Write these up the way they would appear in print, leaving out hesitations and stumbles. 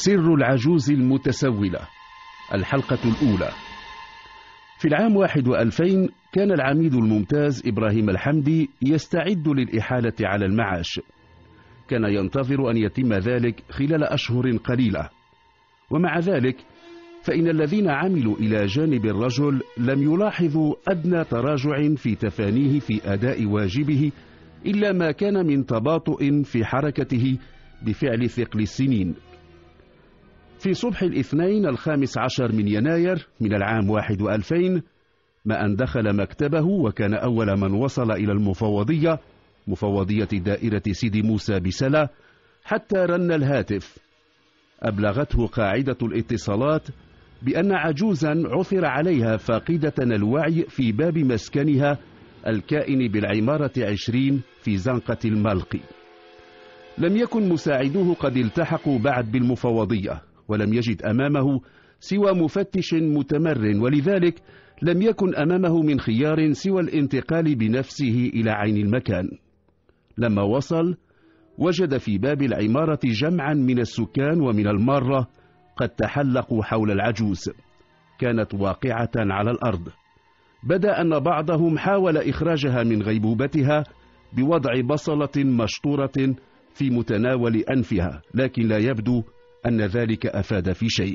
سر العجوز المتسولة، الحلقة الأولى. في العام 2000 كان العميد الممتاز إبراهيم الحمدي يستعد للإحالة على المعاش. كان ينتظر أن يتم ذلك خلال أشهر قليلة، ومع ذلك فإن الذين عملوا إلى جانب الرجل لم يلاحظوا أدنى تراجع في تفانيه في أداء واجبه، إلا ما كان من تباطؤ في حركته بفعل ثقل السنين. في صبح الاثنين 15 من يناير من العام 2000 ما أن دخل مكتبه، وكان أول من وصل إلى المفوضية، مفوضية دائرة سيدي موسى بسلا، حتى رن الهاتف. أبلغته قاعدة الاتصالات بأن عجوزا عثر عليها فاقدة الوعي في باب مسكنها الكائن بالعمارة 20 في زنقة الملقي. لم يكن مساعدوه قد التحقوا بعد بالمفوضية، ولم يجد أمامه سوى مفتش متمرن، ولذلك لم يكن أمامه من خيار سوى الانتقال بنفسه إلى عين المكان. لما وصل وجد في باب العمارة جمعا من السكان ومن المارة قد تحلقوا حول العجوز. كانت واقعة على الأرض. بدا أن بعضهم حاول إخراجها من غيبوبتها بوضع بصلة مشطورة في متناول أنفها، لكن لا يبدو أن ذلك أفاد في شيء.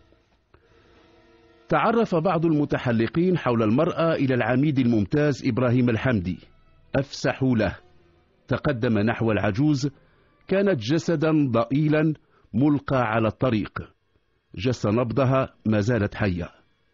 تعرف بعض المتحلقين حول المرأة إلى العميد الممتاز إبراهيم الحمدي. أفسحوا له. تقدم نحو العجوز. كانت جسدا ضئيلا ملقى على الطريق. جس نبضها، ما زالت حية.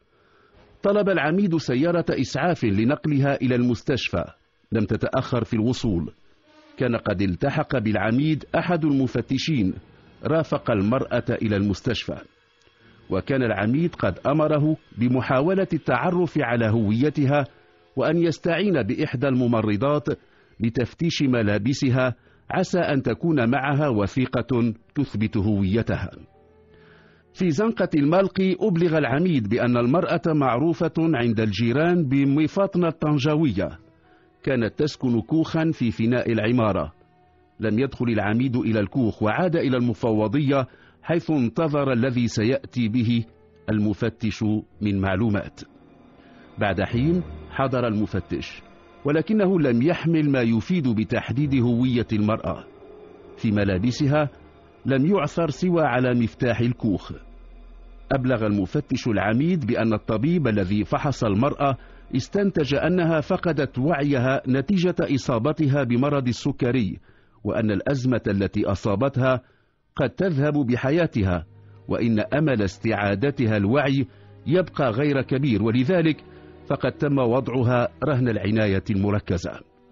طلب العميد سيارة إسعاف لنقلها إلى المستشفى. لم تتأخر في الوصول. كان قد التحق بالعميد أحد المفتشين رافق المرأة إلى المستشفى، وكان العميد قد أمره بمحاولة التعرف على هويتها، وأن يستعين بإحدى الممرضات لتفتيش ملابسها، عسى أن تكون معها وثيقة تثبت هويتها. في زنقة الملقي أبلغ العميد بأن المرأة معروفة عند الجيران بمفاطنة طنجاوية. كانت تسكن كوخا في فناء العمارة. لم يدخل العميد إلى الكوخ، وعاد إلى المفوضية حيث انتظر الذي سيأتي به المفتش من معلومات. بعد حين حضر المفتش، ولكنه لم يحمل ما يفيد بتحديد هوية المرأة. في ملابسها لم يعثر سوى على مفتاح الكوخ. أبلغ المفتش العميد بأن الطبيب الذي فحص المرأة استنتج أنها فقدت وعيها نتيجة إصابتها بمرض السكري، وأن الأزمة التي أصابتها قد تذهب بحياتها، وإن أمل استعادتها الوعي يبقى غير كبير، ولذلك فقد تم وضعها رهن العناية المركزة.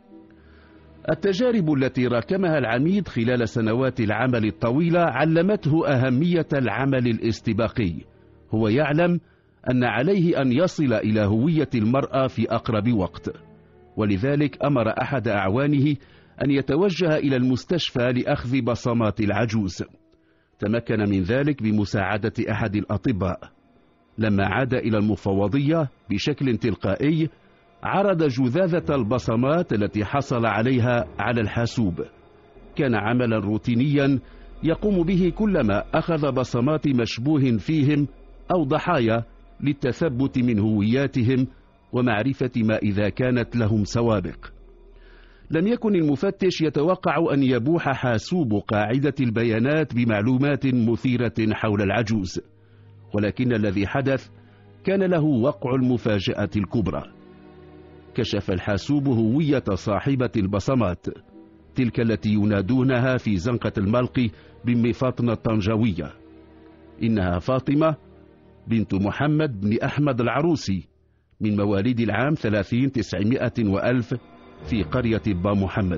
التجارب التي راكمها العميد خلال سنوات العمل الطويلة علمته أهمية العمل الاستباقي. هو يعلم أن عليه أن يصل إلى هوية المرأة في أقرب وقت، ولذلك أمر أحد أعوانه أن يتوجه إلى المستشفى لأخذ بصمات العجوز. تمكن من ذلك بمساعدة أحد الأطباء. لما عاد إلى المفوضية بشكل تلقائي عرض جذاذة البصمات التي حصل عليها على الحاسوب. كان عملا روتينيا يقوم به كلما أخذ بصمات مشبوه فيهم أو ضحايا للتثبت من هوياتهم ومعرفة ما إذا كانت لهم سوابق. لم يكن المفتش يتوقع أن يبوح حاسوب قاعدة البيانات بمعلومات مثيرة حول العجوز، ولكن الذي حدث كان له وقع المفاجأة الكبرى. كشف الحاسوب هوية صاحبة البصمات، تلك التي ينادونها في زنقة الملقي بمفاطنة طنجاوية. إنها فاطمة بنت محمد بن أحمد العروسي، من مواليد العام 30-900 في قرية با محمد.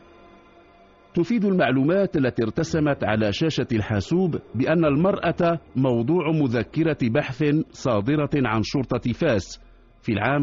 تفيد المعلومات التي ارتسمت على شاشة الحاسوب بأن المرأة موضوع مذكرة بحث صادرة عن شرطة فاس في العام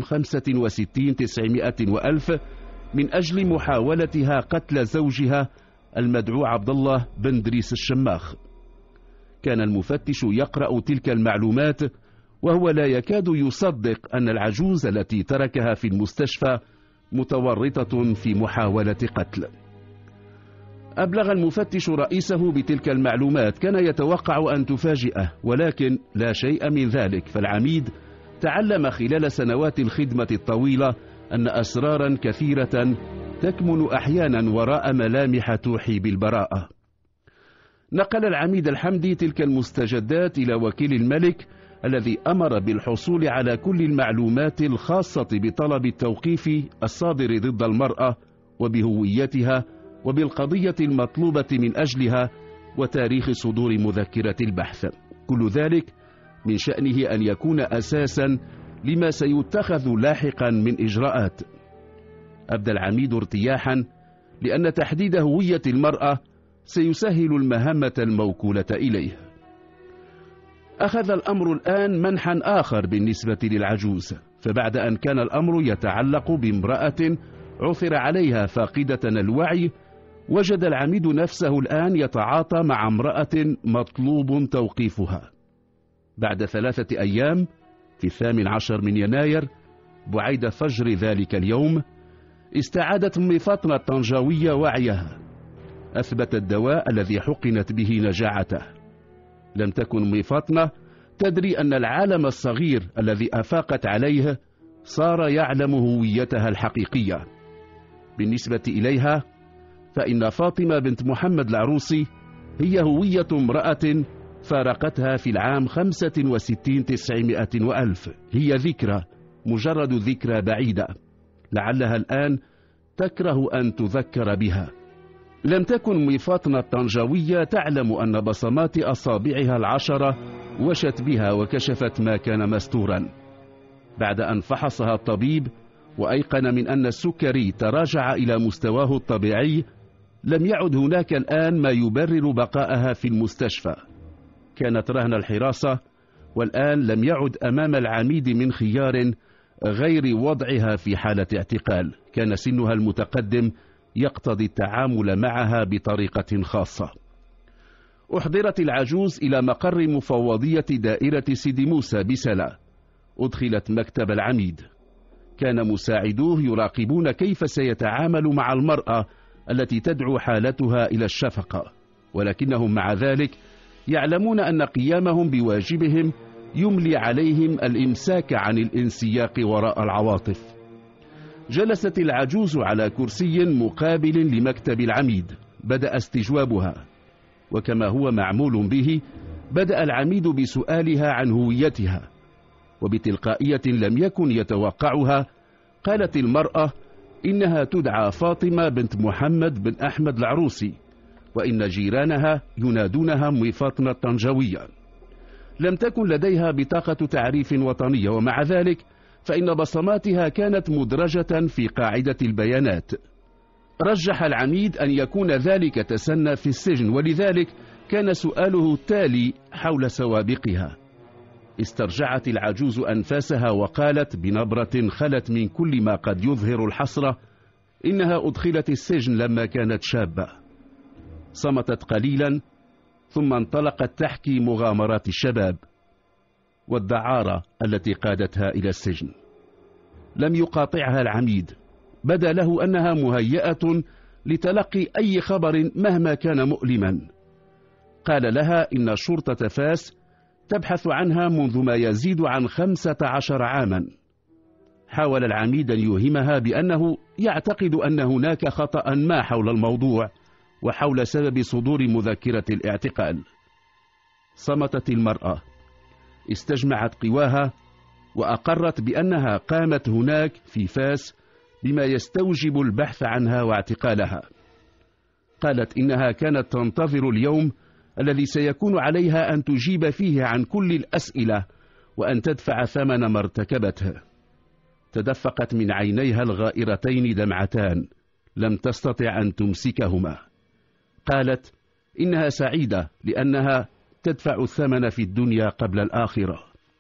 65-900 من أجل محاولتها قتل زوجها المدعو عبد الله بن دريس الشماخ. كان المفتش يقرأ تلك المعلومات وهو لا يكاد يصدق أن العجوز التي تركها في المستشفى متورطة في محاولة قتل. أبلغ المفتش رئيسه بتلك المعلومات، كان يتوقع أن تفاجئه، ولكن لا شيء من ذلك، فالعميد تعلم خلال سنوات الخدمة الطويلة أن أسرارا كثيرة تكمن أحيانا وراء ملامح توحي بالبراءة. نقل العميد الحمدي تلك المستجدات إلى وكيل الملك الذي أمر بالحصول على كل المعلومات الخاصة بطلب التوقيف الصادر ضد المرأة وبهويتها وبالقضية المطلوبة من أجلها وتاريخ صدور مذكرة البحث. كل ذلك من شأنه أن يكون أساسا لما سيتخذ لاحقا من إجراءات. أبدى العميد ارتياحا لأن تحديد هوية المرأة سيسهل المهمة الموكولة إليه. أخذ الأمر الآن منحا آخر بالنسبة للعجوز، فبعد أن كان الأمر يتعلق بامرأة عثر عليها فاقدة الوعي، وجد العميد نفسه الآن يتعاطى مع امرأة مطلوب توقيفها. بعد 3 أيام في 18 من يناير بعيد فجر ذلك اليوم استعادت أم فاطمة الطنجاوية وعيها. أثبت الدواء الذي حقنت به نجاعته. لم تكن أم فاطمة تدري أن العالم الصغير الذي أفاقت عليه صار يعلم هويتها الحقيقية. بالنسبة إليها فإن فاطمة بنت محمد العروسي هي هوية امرأة فارقتها في العام 65 900 وألف. هي ذكرى، مجرد ذكرى بعيدة، لعلها الآن تكره أن تذكر بها. لم تكن أم فاطمة الطنجاوية تعلم أن بصمات أصابعها 10 وشت بها وكشفت ما كان مستورا. بعد أن فحصها الطبيب وأيقن من أن السكري تراجع إلى مستواه الطبيعي، لم يعد هناك الآن ما يبرر بقائها في المستشفى. كانت رهن الحراسة، والآن لم يعد أمام العميد من خيار غير وضعها في حالة اعتقال. كان سنها المتقدم يقتضي التعامل معها بطريقة خاصة. أحضرت العجوز إلى مقر مفوضية دائرة سيدي موسى بسلا. أدخلت مكتب العميد. كان مساعدوه يراقبون كيف سيتعامل مع المرأة التي تدعو حالتها إلى الشفقة، ولكنهم مع ذلك يعلمون أن قيامهم بواجبهم يملي عليهم الإمساك عن الانسياق وراء العواطف. جلست العجوز على كرسي مقابل لمكتب العميد. بدأ استجوابها، وكما هو معمول به بدأ العميد بسؤالها عن هويتها، وبتلقائية لم يكن يتوقعها قالت المرأة إنها تدعى فاطمة بنت محمد بن أحمد العروسي، وإن جيرانها ينادونها أم فاطمة الطنجاوية. لم تكن لديها بطاقة تعريف وطنية، ومع ذلك فإن بصماتها كانت مدرجة في قاعدة البيانات. رجح العميد أن يكون ذلك تسنى في السجن، ولذلك كان سؤاله التالي حول سوابقها. استرجعت العجوز أنفاسها وقالت بنبرة خلت من كل ما قد يظهر الحسرة إنها أدخلت السجن لما كانت شابة. صمتت قليلا ثم انطلقت تحكي مغامرات الشباب والدعارة التي قادتها إلى السجن. لم يقاطعها العميد، بدا له أنها مهيئة لتلقي أي خبر مهما كان مؤلما. قال لها إن شرطة فاس تبحث عنها منذ ما يزيد عن 15 عاما. حاول العميد أن يوهمها بأنه يعتقد أن هناك خطأ ما حول الموضوع وحول سبب صدور مذكرة الاعتقال. صمتت المرأة، استجمعت قواها وأقرت بأنها قامت هناك في فاس بما يستوجب البحث عنها واعتقالها. قالت إنها كانت تنتظر اليوم الذي سيكون عليها أن تجيب فيه عن كل الأسئلة وأن تدفع ثمن ما ارتكبته. تدفقت من عينيها الغائرتين دمعتان لم تستطع أن تمسكهما. قالت إنها سعيدة لأنها تدفع الثمن في الدنيا قبل الآخرة.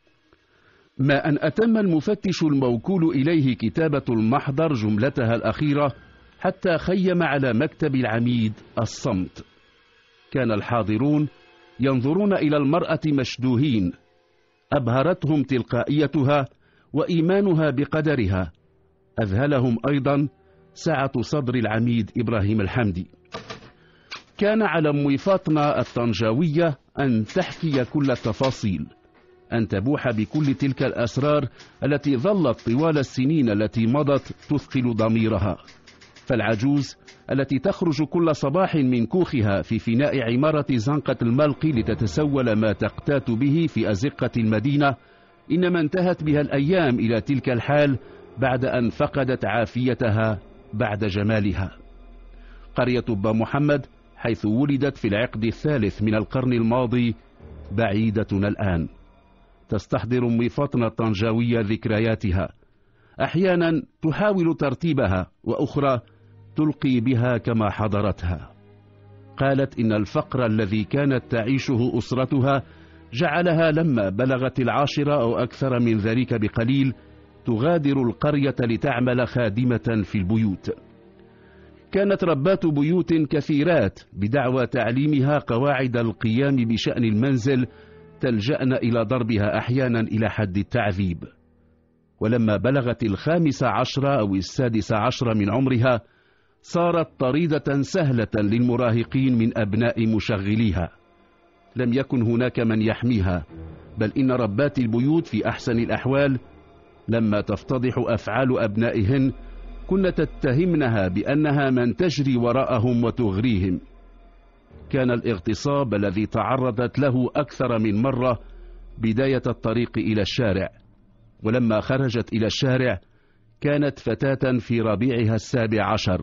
ما أن أتم المفتش الموكول إليه كتابة المحضر جملتها الأخيرة حتى خيم على مكتب العميد الصمت. كان الحاضرون ينظرون إلى المرأة مشدوهين. أبهرتهم تلقائيتها وإيمانها بقدرها. أذهلهم أيضا سعة صدر العميد إبراهيم الحمدي. كان على أم فاطمة الطنجاوية أن تحكي كل التفاصيل، أن تبوح بكل تلك الأسرار التي ظلت طوال السنين التي مضت تثقل ضميرها. فالعجوز التي تخرج كل صباح من كوخها في فناء عمارة زنقة الملق لتتسول ما تقتات به في أزقة المدينة، إنما انتهت بها الأيام إلى تلك الحال بعد أن فقدت عافيتها بعد جمالها. قرية با محمد حيث ولدت في العقد الثالث من القرن الماضي بعيدتنا الآن. تستحضر أم فاطمة الطنجاوية ذكرياتها، أحيانا تحاول ترتيبها وأخرى تلقي بها كما حضرتها. قالت إن الفقر الذي كانت تعيشه أسرتها جعلها لما بلغت 10 أو أكثر من ذلك بقليل تغادر القرية لتعمل خادمة في البيوت. كانت ربات بيوت كثيرات بدعوى تعليمها قواعد القيام بشأن المنزل تلجأن إلى ضربها أحيانا إلى حد التعذيب. ولما بلغت 15 أو 16 من عمرها صارت طريدة سهلة للمراهقين من أبناء مشغليها. لم يكن هناك من يحميها، بل إن ربات البيوت في أحسن الأحوال لما تفتضح أفعال أبنائهن كن تتهمنها بأنها من تجري وراءهم وتغريهم. كان الاغتصاب الذي تعرضت له أكثر من مرة بداية الطريق إلى الشارع، ولما خرجت إلى الشارع كانت فتاة في ربيعها 17.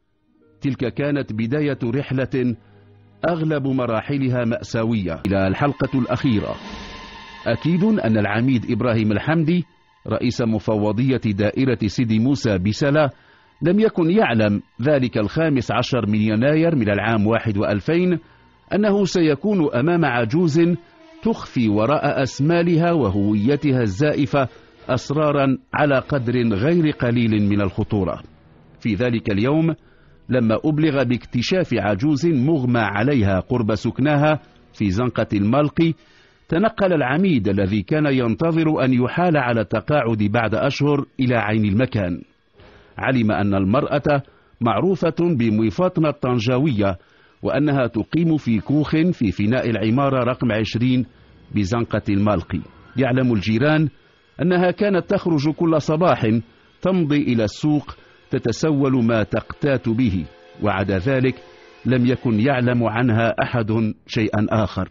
تلك كانت بداية رحلة أغلب مراحلها مأساوية. إلى الحلقة الأخيرة. أكيد أن العميد إبراهيم الحمدي رئيس مفوضية دائرة سيدي موسى بسلا لم يكن يعلم ذلك 15 من يناير من العام 2000 أنه سيكون أمام عجوز تخفي وراء أسمالها وهويتها الزائفة أسرارا على قدر غير قليل من الخطورة. في ذلك اليوم لما أبلغ باكتشاف عجوز مغمى عليها قرب سكناها في زنقة الملق، تنقل العميد الذي كان ينتظر أن يحال على التقاعد بعد أشهر إلى عين المكان. علم أن المرأة معروفة بأم فاطمة الطنجاوية، وأنها تقيم في كوخ في فناء العمارة رقم 20 بزنقة الملق. يعلم الجيران أنها كانت تخرج كل صباح تمضي إلى السوق تتسول ما تقتات به، وعدا ذلك لم يكن يعلم عنها أحد شيئا آخر.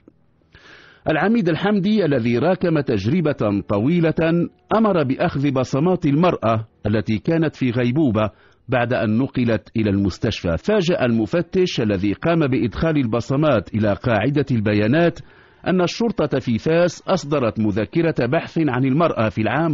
العميد الحمدي الذي راكم تجربة طويلة أمر بأخذ بصمات المرأة التي كانت في غيبوبة بعد أن نقلت إلى المستشفى. فاجأ المفتش الذي قام بإدخال البصمات إلى قاعدة البيانات أن الشرطة في فاس أصدرت مذكرة بحث عن المرأة في العام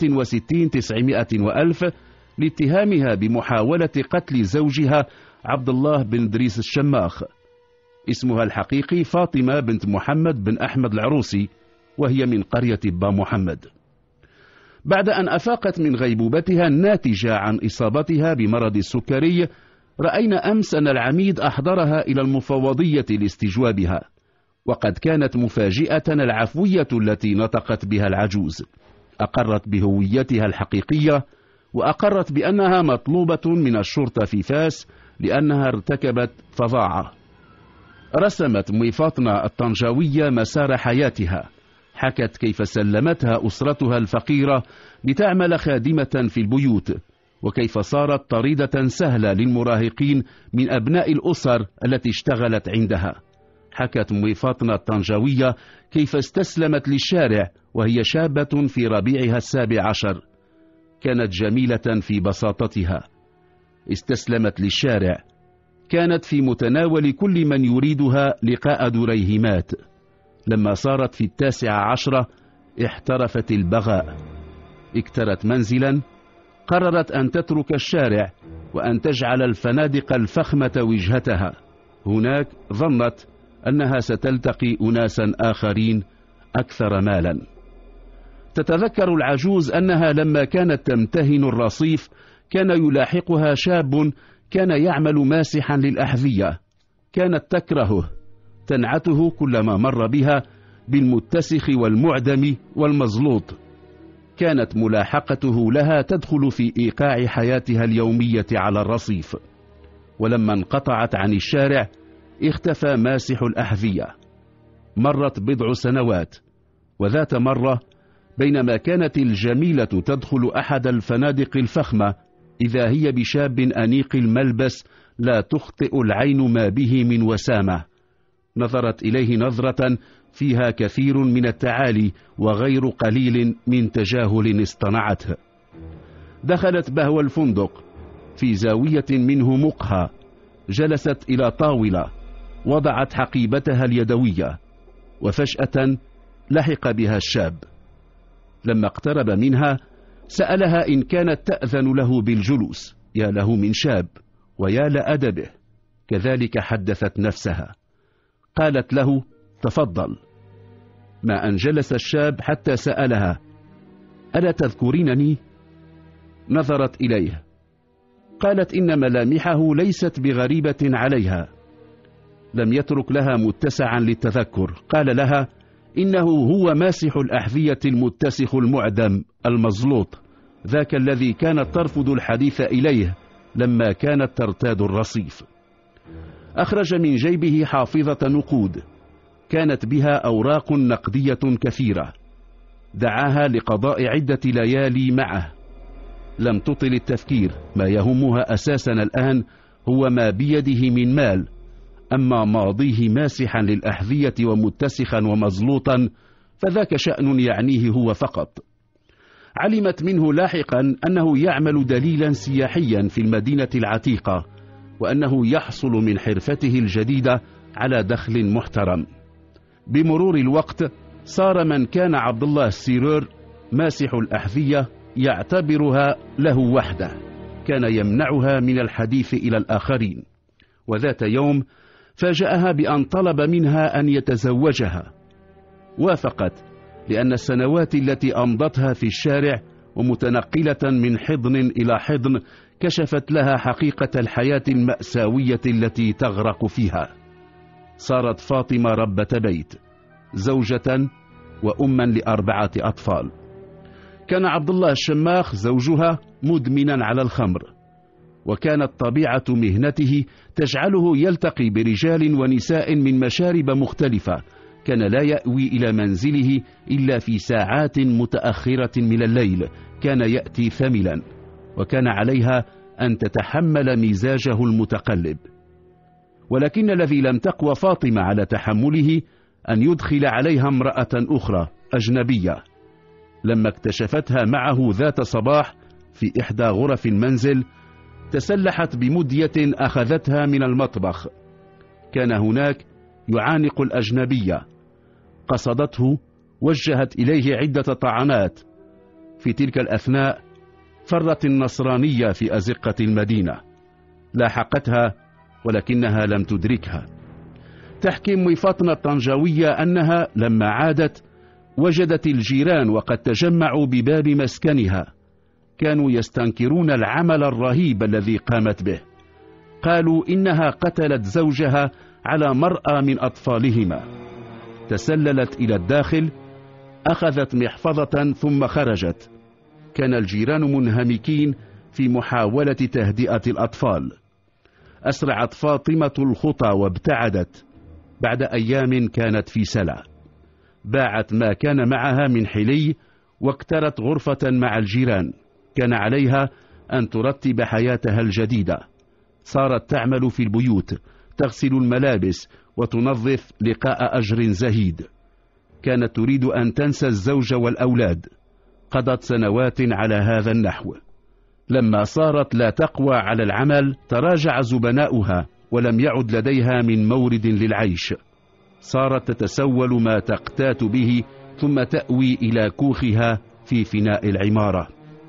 65,900,000 لاتهامها بمحاولة قتل زوجها عبد الله بن دريس الشماخ. اسمها الحقيقي فاطمة بنت محمد بن أحمد العروسي، وهي من قرية با محمد. بعد أن أفاقت من غيبوبتها الناتجة عن إصابتها بمرض السكري، رأينا أمس أن العميد أحضرها إلى المفوضية لاستجوابها، وقد كانت مفاجئة العفوية التي نطقت بها العجوز. أقرت بهويتها الحقيقية، وأقرت بأنها مطلوبة من الشرطة في فاس لأنها ارتكبت فظاعة. رسمت أم فاطمة الطنجاوية مسار حياتها، حكت كيف سلمتها أسرتها الفقيرة لتعمل خادمة في البيوت، وكيف صارت طريدة سهلة للمراهقين من أبناء الأسر التي اشتغلت عندها. حكت أم فاطمة الطنجاوية كيف استسلمت للشارع وهي شابة في ربيعها 17. كانت جميلة في بساطتها، استسلمت للشارع، كانت في متناول كل من يريدها لقاء دريهمات. لما صارت في 19 احترفت البغاء، اكترت منزلا، قررت أن تترك الشارع وأن تجعل الفنادق الفخمة وجهتها. هناك ظنت أنها ستلتقي أناسا آخرين أكثر مالا. تتذكر العجوز أنها لما كانت تمتهن الرصيف كان يلاحقها شاب كان يعمل ماسحا للأحذية، كانت تكرهه، تنعته كلما مر بها بالمتسخ والمعدم والمزلوط. كانت ملاحقته لها تدخل في إيقاع حياتها اليومية على الرصيف. ولما انقطعت عن الشارع اختفى ماسح الأحذية. مرت بضع سنوات، وذات مرة بينما كانت الجميلة تدخل أحد الفنادق الفخمة، إذا هي بشاب أنيق الملبس لا تخطئ العين ما به من وسامة. نظرت إليه نظرة فيها كثير من التعالي وغير قليل من تجاهل اصطنعته. دخلت بهو الفندق، في زاوية منه مقهى، جلست إلى طاولة، وضعت حقيبتها اليدوية، وفجأة لحق بها الشاب. لما اقترب منها سألها إن كانت تأذن له بالجلوس. يا له من شاب، ويا لأدبه. كذلك حدثت نفسها. قالت له: تفضل. ما أن جلس الشاب حتى سألها: ألا تذكرينني؟ نظرت إليه، قالت إن ملامحه ليست بغريبة عليها. لم يترك لها متسعا للتذكر. قال لها: إنه هو ماسح الأحذية المتسخ المعدم المزلوط، ذاك الذي كانت ترفض الحديث إليه لما كانت ترتاد الرصيف. أخرج من جيبه حافظة نقود كانت بها أوراق نقدية كثيرة. دعاها لقضاء عدة ليالي معه. لم تطل التفكير، ما يهمها أساسا الآن هو ما بيده من مال، أما ماضيه ماسحا للأحذية ومتسخا ومزلوطا فذاك شأن يعنيه هو فقط. علمت منه لاحقا أنه يعمل دليلا سياحيا في المدينة العتيقة، وأنه يحصل من حرفته الجديدة على دخل محترم. بمرور الوقت صار من كان عبد الله السيرور ماسح الأحذية يعتبرها له وحده، كان يمنعها من الحديث إلى الآخرين. وذات يوم فاجأها بأن طلب منها أن يتزوجها. وافقت، لأن السنوات التي أمضتها في الشارع ومتنقلة من حضن إلى حضن كشفت لها حقيقة الحياة المأساوية التي تغرق فيها. صارت فاطمة ربة بيت، زوجة وأما ل4 أطفال. كان عبد الله الشماخ زوجها مدمنا على الخمر، وكانت طبيعة مهنته تجعله يلتقي برجال ونساء من مشارب مختلفة. كان لا يأوي إلى منزله إلا في ساعات متأخرة من الليل، كان يأتي ثملا، وكان عليها أن تتحمل مزاجه المتقلب. ولكن الذي لم تقوى فاطمة على تحمله أن يدخل عليها امرأة أخرى أجنبية. لما اكتشفتها معه ذات صباح في إحدى غرف المنزل، تسلحت بمدية أخذتها من المطبخ. كان هناك يعانق الأجنبية. قصدته، وجهت إليه عدة طعنات. في تلك الأثناء فرت النصرانية في أزقة المدينة. لاحقتها ولكنها لم تدركها. تحكي أم فاطمة الطنجاوية أنها لما عادت وجدت الجيران وقد تجمعوا بباب مسكنها. كانوا يستنكرون العمل الرهيب الذي قامت به. قالوا إنها قتلت زوجها على مرأى من أطفالهما. تسللت إلى الداخل، أخذت محفظة ثم خرجت. كان الجيران منهمكين في محاولة تهدئة الأطفال. أسرعت فاطمة الخطى وابتعدت. بعد أيام كانت في سلع. باعت ما كان معها من حلي واكترت غرفة مع الجيران. كان عليها أن ترتب حياتها الجديدة. صارت تعمل في البيوت، تغسل الملابس وتنظف لقاء أجر زهيد. كانت تريد أن تنسى الزوج والأولاد. قضت سنوات على هذا النحو. لما صارت لا تقوى على العمل تراجع زبناؤها ولم يعد لديها من مورد للعيش. صارت تتسول ما تقتات به ثم تأوي إلى كوخها في فناء العمارة.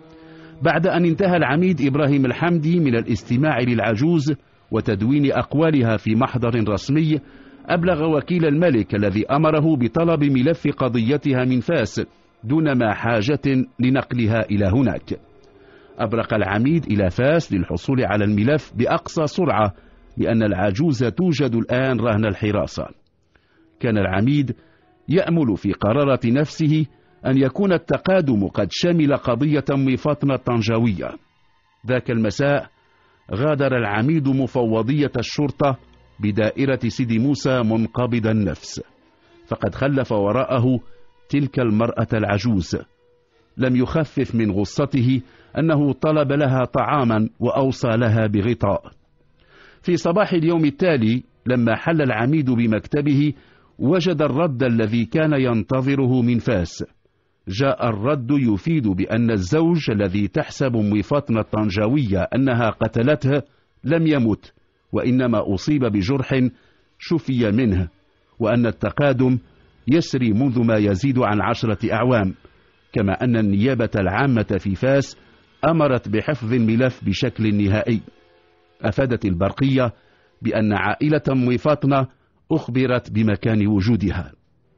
بعد أن انتهى العميد إبراهيم الحمدي من الاستماع للعجوز وتدوين أقوالها في محضر رسمي، أبلغ وكيل الملك الذي أمره بطلب ملف قضيتها من فاس دون ما حاجة لنقلها إلى هناك. أبرق العميد إلى فاس للحصول على الملف بأقصى سرعة، لأن العجوز توجد الآن رهن الحراسة. كان العميد يأمل في قرارة نفسه أن يكون التقادم قد شمل قضية أم فاطمة الطنجاوية. ذاك المساء غادر العميد مفوضية الشرطة بدائرة سيدي موسى منقبض النفس، فقد خلف وراءه تلك المرأة العجوز. لم يخفف من غصته أنه طلب لها طعاما وأوصى لها بغطاء. في صباح اليوم التالي لما حل العميد بمكتبه وجد الرد الذي كان ينتظره من فاس. جاء الرد يفيد بأن الزوج الذي تحسب أم فاطمة الطنجاوية أنها قتلته لم يمت، وإنما أصيب بجرح شفي منه، وأن التقادم يسري منذ ما يزيد عن 10 أعوام، كما أن النيابة العامة في فاس أمرت بحفظ الملف بشكل نهائي. أفادت البرقية بأن عائلة أم فاطمة أخبرت بمكان وجودها.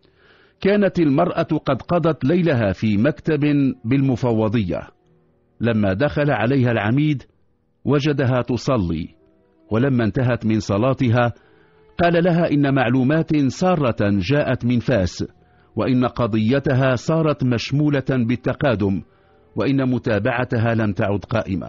كانت المرأة قد قضت ليلها في مكتب بالمفوضية. لما دخل عليها العميد وجدها تصلي، ولما انتهت من صلاتها قال لها إن معلومات سارة جاءت من فاس، وإن قضيتها صارت مشمولة بالتقادم، وإن متابعتها لم تعد قائمة.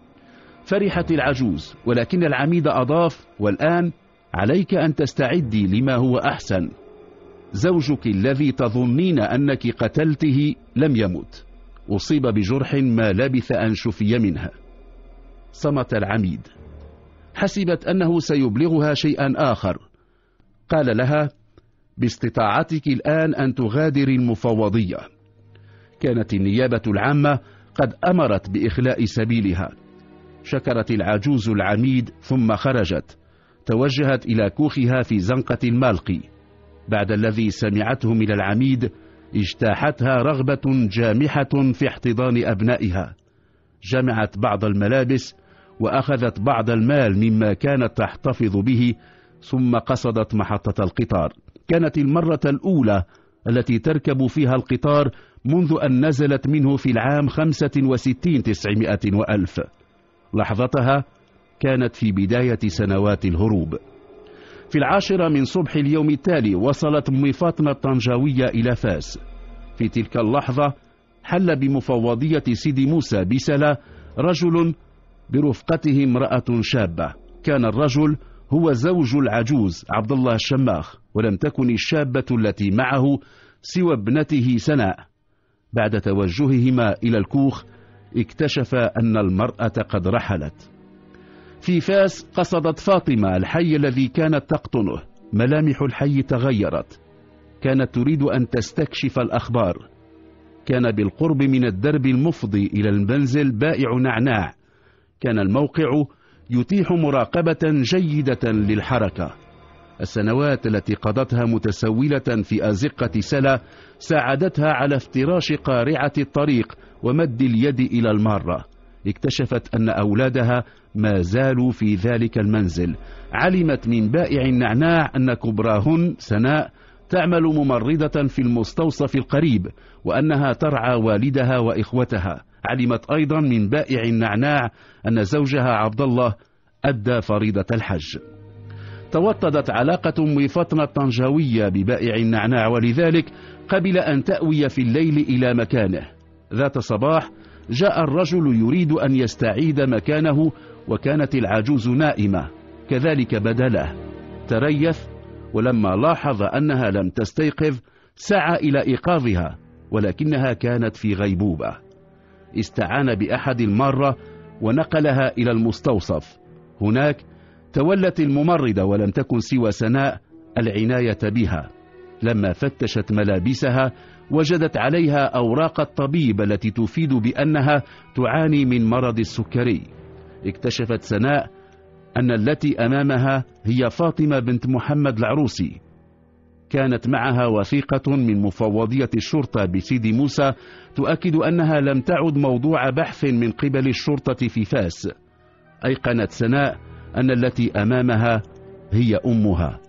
فرحت العجوز، ولكن العميد أضاف: والآن عليك أن تستعدي لما هو أحسن. زوجك الذي تظنين أنك قتلته لم يمت، أصيب بجرح ما لبث أن شفي منها. صمت العميد. حسبت أنه سيبلغها شيئا آخر. قال لها: باستطاعتك الآن أن تغادري المفوضية. كانت النيابة العامة قد أمرت بإخلاء سبيلها. شكرت العجوز العميد ثم خرجت، توجهت إلى كوخها في زنقة المالقي. بعد الذي سمعته من العميد اجتاحتها رغبة جامحة في احتضان أبنائها. جمعت بعض الملابس وأخذت بعض المال مما كانت تحتفظ به، ثم قصدت محطة القطار. كانت المرة الأولى التي تركب فيها القطار منذ أن نزلت منه في العام 65 900 وألف. لحظتها كانت في بداية سنوات الهروب. في 10 من صبح اليوم التالي وصلت أم فاطمة الطنجاوية إلى فاس. في تلك اللحظة حل بمفوضية سيدي موسى بسلا رجل برفقته امرأة شابة. كان الرجل هو زوج العجوز عبد الله الشماخ، ولم تكن الشابة التي معه سوى ابنته سناء. بعد توجههما إلى الكوخ اكتشف أن المرأة قد رحلت. في فاس قصدت فاطمة الحي الذي كانت تقطنه. ملامح الحي تغيرت. كانت تريد أن تستكشف الأخبار. كان بالقرب من الدرب المفضي إلى المنزل بائع نعناع. كان الموقع يتيح مراقبة جيدة للحركة. السنوات التي قضتها متسولة في أزقة سلا ساعدتها على افتراش قارعة الطريق ومد اليد إلى المارة. اكتشفت أن أولادها ما زالوا في ذلك المنزل. علمت من بائع النعناع أن كبراهن سناء تعمل ممرضة في المستوصف القريب، وأنها ترعى والدها وإخوتها. علمت أيضا من بائع النعناع أن زوجها عبد الله أدى فريضة الحج. توطدت علاقة أم فاطمة الطنجاوية ببائع النعناع، ولذلك قبل أن تأوي في الليل إلى مكانه. ذات صباح جاء الرجل يريد أن يستعيد مكانه، وكانت العجوز نائمة. كذلك بدا له. تريث، ولما لاحظ أنها لم تستيقظ سعى إلى إيقاظها، ولكنها كانت في غيبوبة. استعان بأحد المارة ونقلها إلى المستوصف. هناك تولت الممرضة، ولم تكن سوى سناء، العناية بها. لما فتشت ملابسها وجدت عليها أوراق الطبيب التي تفيد بأنها تعاني من مرض السكري. اكتشفت سناء أن التي أمامها هي فاطمة بنت محمد العروسي. كانت معها وثيقة من مفوضية الشرطة بسيدي موسى تؤكد أنها لم تعد موضوع بحث من قبل الشرطة في فاس. أيقنت سناء أن التي أمامها هي أمها.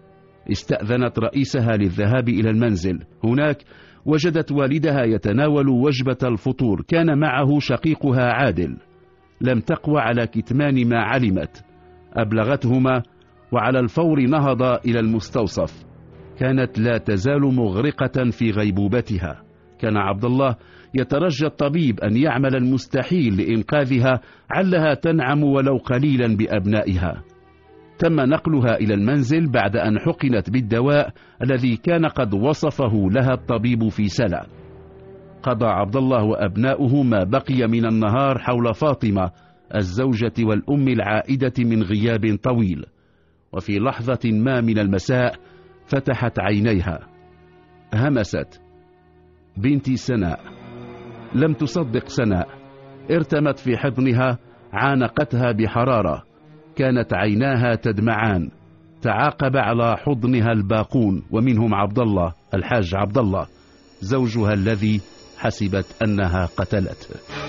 استأذنت رئيسها للذهاب إلى المنزل. هناك وجدت والدها يتناول وجبة الفطور. كان معه شقيقها عادل. لم تقوى على كتمان ما علمت. أبلغتهما، وعلى الفور نهض إلى المستوصف. كانت لا تزال مغرقة في غيبوبتها. كان عبد الله يترجى الطبيب أن يعمل المستحيل لإنقاذها، علها تنعم ولو قليلا بأبنائها. تم نقلها إلى المنزل بعد أن حقنت بالدواء الذي كان قد وصفه لها الطبيب في سلا. قضى عبد الله وأبناؤه ما بقي من النهار حول فاطمة الزوجة والأم العائدة من غياب طويل، وفي لحظة ما من المساء فتحت عينيها، همست: بنتي سناء. لم تصدق سناء، ارتمت في حضنها، عانقتها بحرارة، كانت عيناها تدمعان. تعاقب على حضنها الباقون، ومنهم عبد الله، الحاج عبد الله زوجها الذي حسبت أنها قتلته.